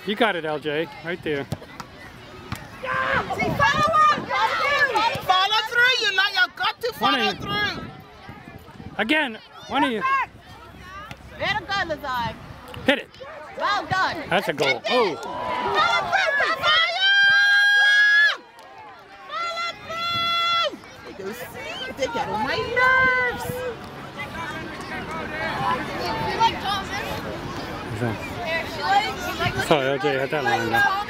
You got it, LJ. Right there. See, follow up! Follow through! You got to follow through! Again, one of you. There to go, Lazai. Hit it. Well done. That's a goal. Oh. Follow through! See? They get on my nerves. Sorry, LJ had that line.